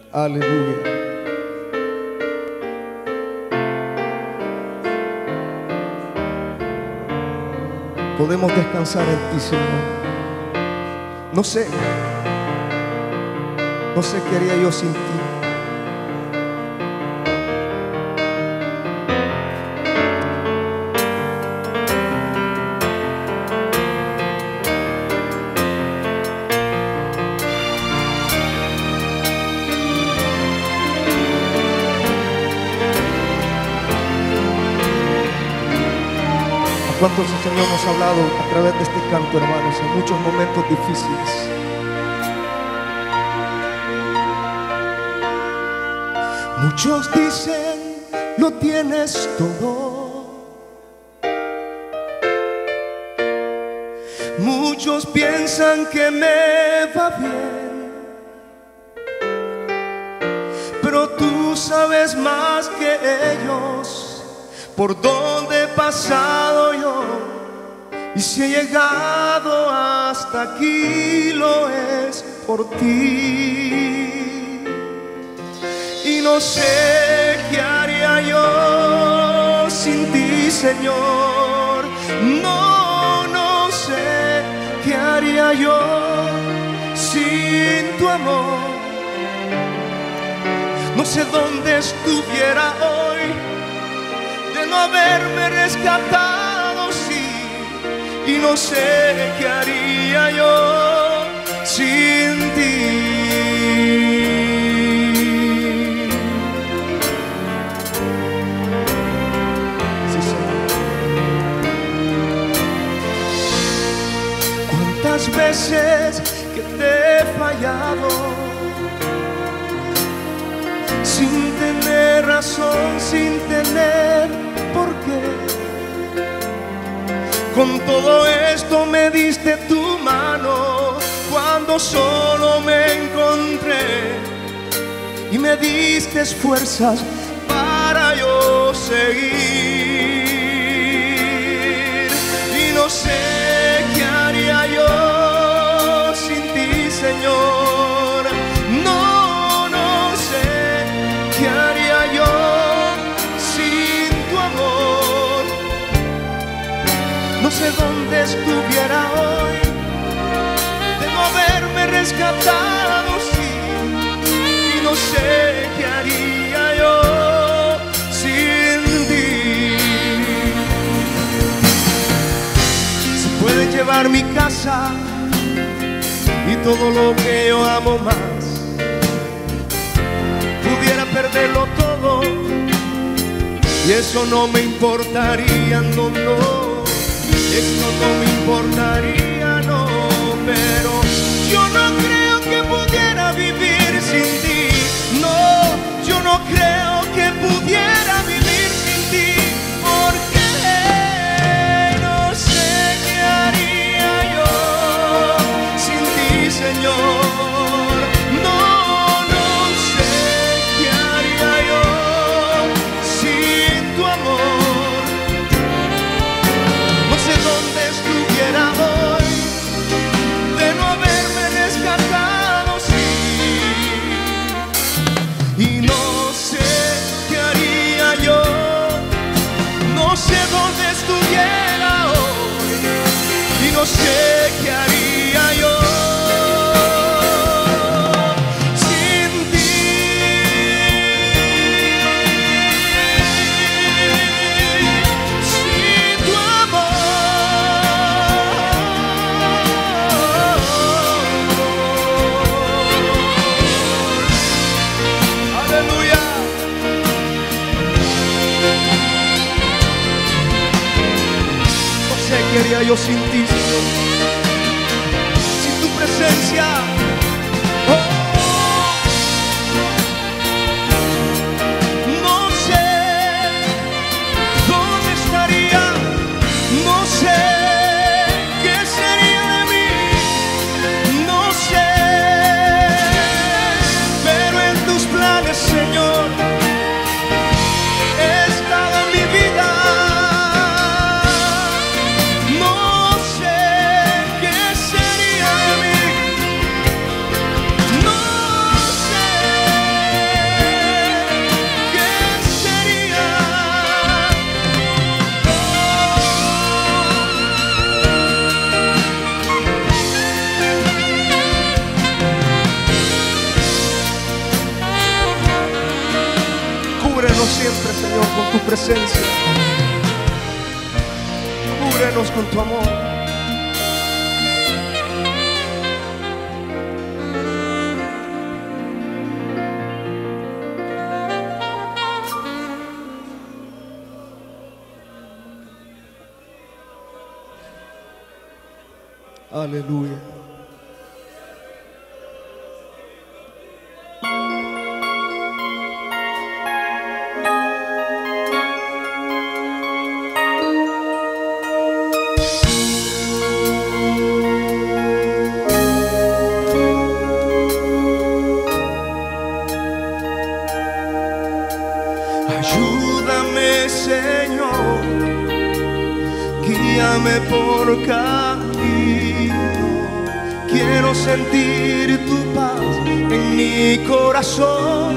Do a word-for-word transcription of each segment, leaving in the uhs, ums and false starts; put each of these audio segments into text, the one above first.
Aleluya. Podemos descansar en ti, Señor. No sé, no sé qué haría yo sin ti. ¿Cuántos el Señor nos ha hablado a través de este canto, hermanos, en muchos momentos difíciles? Muchos dicen, lo tienes todo. Muchos piensan que me va bien, pero tú sabes más que ellos por dónde he pasado yo, y si he llegado hasta aquí lo es por ti. Y no sé qué haría yo sin ti, Señor. No, no sé qué haría yo sin tu amor. No sé dónde estuviera hoy de no haberme rescatado, sí. Y no sé qué haría yo sin ti. Sí, Señor. ¿Cuántas veces que te he fallado sin tener razón, sin tener por qué? Con todo esto me diste tu mano cuando solo me encontré, y me diste fuerzas para yo seguir. Y no sé qué haría yo sin ti, Señor. No, no sé qué haría yo sin tu amor. No sé dónde estuviera hoy de no haberme rescatado, sí. Y no sé qué haría yo sin ti. Si puedes llevar mi casa y todo lo que yo amo más, pudiera perderlo todo y eso no me importaría, no, no. Eso no me importaría, no, pero yo no creo que pudiera vivir sin ti. No, yo no creo que pudiera vivir sin ti, porque no sé qué haría yo sin ti, Señor. No, no sé qué haría yo sin tu amor. Donde estuviera hoy de no haberme rescatado, sí. Y no sé qué haría yo, no sé dónde estuviera hoy, y no sé qué haría yo sin ti. Sin tu amor. ¿Qué haría yo sin ti, Señor? Sin tu presencia. Oh. No sé dónde estaría, no sé qué sería de mí, no sé, pero en tus planes, Señor, he estado en mi vida. siempre, Señor, con tu presencia. Cúbrenos con tu amor. Aleluya. Ayúdame, Señor, guíame por camino. Quiero sentir tu paz en mi corazón.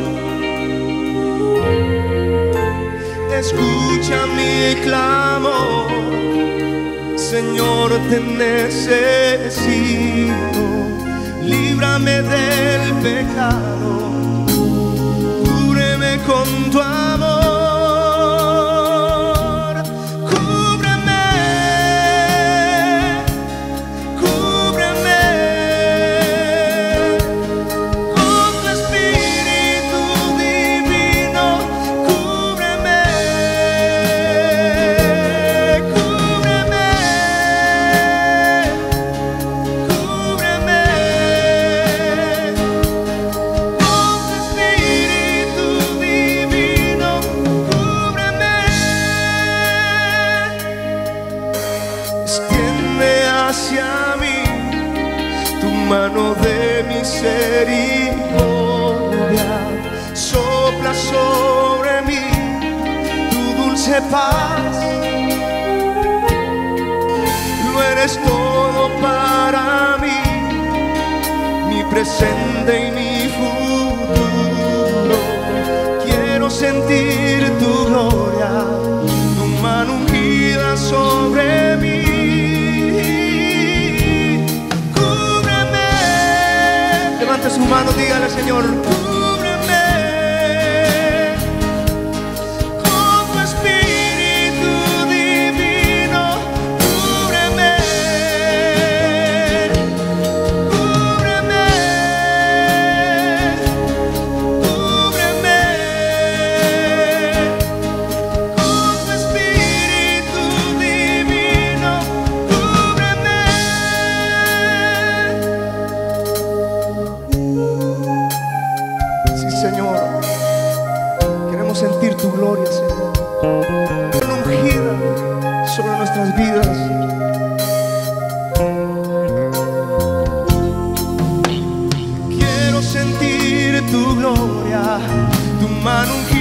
Escucha mi clamor, Señor, te necesito. Líbrame del pecado, cúbreme con tu amor. Hacia mí tu mano de misericordia, sopla sobre mí tu dulce paz. Lo eres todo para mí, mi presente y mi futuro. Quiero sentir tu gloria, tu mano ungida sobre mí. Levante su mano, dígale, Señor, cúbreme con tu Espíritu divino. Cúbreme, cúbreme, cúbreme con tu Espíritu divino. Cúbreme. Señor, queremos sentir tu gloria, Señor, ungida sobre nuestras vidas. Quiero sentir tu gloria, tu mano ungida